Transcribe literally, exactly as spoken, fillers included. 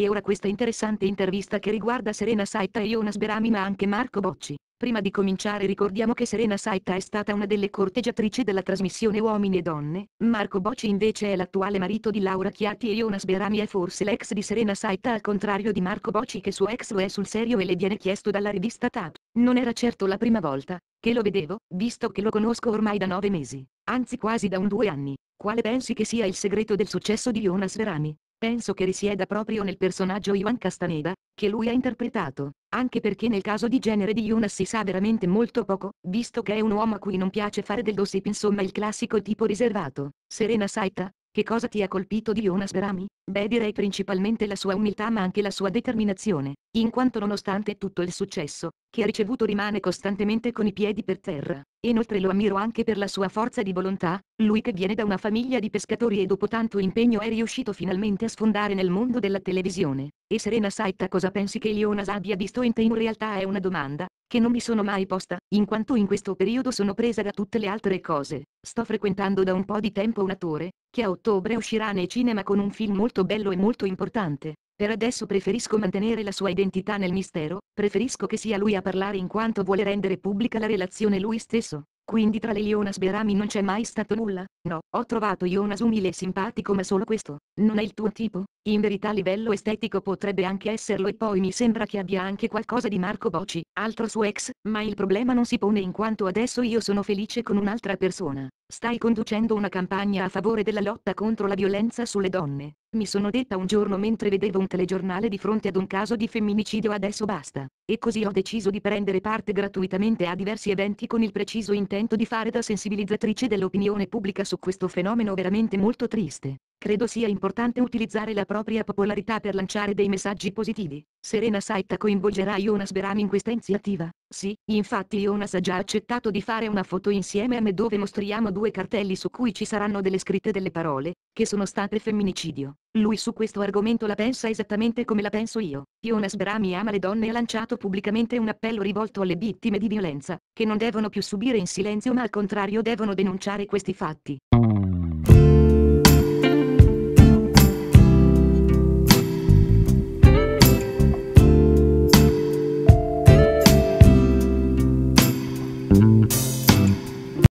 ora questa interessante intervista che riguarda Serena Saitta e Jonas Berami ma anche Marco Bocci. Prima di cominciare ricordiamo che Serena Saitta è stata una delle corteggiatrici della trasmissione Uomini e Donne, Marco Bocci invece è l'attuale marito di Laura Chiatti e Jonas Berami è forse l'ex di Serena Saitta al contrario di Marco Bocci che suo ex lo è sul serio e le viene chiesto dalla rivista Tap. Non era certo la prima volta che lo vedevo, visto che lo conosco ormai da nove mesi, anzi quasi da un due anni. Quale pensi che sia il segreto del successo di Jonas Berami? Penso che risieda proprio nel personaggio Ivan Castaneda, che lui ha interpretato, anche perché nel caso di genere di Jonas si sa veramente molto poco, visto che è un uomo a cui non piace fare del gossip, insomma il classico tipo riservato. Serena Saitta, che cosa ti ha colpito di Jonas Berami? Beh, direi principalmente la sua umiltà ma anche la sua determinazione, in quanto nonostante tutto il successo che ha ricevuto rimane costantemente con i piedi per terra. Inoltre lo ammiro anche per la sua forza di volontà, lui che viene da una famiglia di pescatori e dopo tanto impegno è riuscito finalmente a sfondare nel mondo della televisione. E Serena Saitta, cosa pensi che Jonas abbia visto in te? In realtà è una domanda che non mi sono mai posta, in quanto in questo periodo sono presa da tutte le altre cose. Sto frequentando da un po' di tempo un attore che a ottobre uscirà nei cinema con un film molto bello e molto importante. Per adesso preferisco mantenere la sua identità nel mistero, preferisco che sia lui a parlare in quanto vuole rendere pubblica la relazione lui stesso. Quindi tra le Jonas Berami non c'è mai stato nulla? No, ho trovato Jonas umile e simpatico ma solo questo. Non è il tuo tipo? In verità a livello estetico potrebbe anche esserlo e poi mi sembra che abbia anche qualcosa di Marco Bocci, altro suo ex, ma il problema non si pone in quanto adesso io sono felice con un'altra persona. Stai conducendo una campagna a favore della lotta contro la violenza sulle donne. Mi sono detta un giorno mentre vedevo un telegiornale di fronte ad un caso di femminicidio adesso basta. E così ho deciso di prendere parte gratuitamente a diversi eventi con il preciso intento di fare da sensibilizzatrice dell'opinione pubblica su questo fenomeno veramente molto triste. Credo sia importante utilizzare la propria popolarità per lanciare dei messaggi positivi. Serena Saitta coinvolgerà Jonas Berami in questa iniziativa? Sì, infatti Jonas ha già accettato di fare una foto insieme a me dove mostriamo due cartelli su cui ci saranno delle scritte delle parole, che sono state femminicidio. Lui su questo argomento la pensa esattamente come la penso io. Jonas Berami ama le donne e ha lanciato pubblicamente un appello rivolto alle vittime di violenza, che non devono più subire in silenzio ma al contrario devono denunciare questi fatti.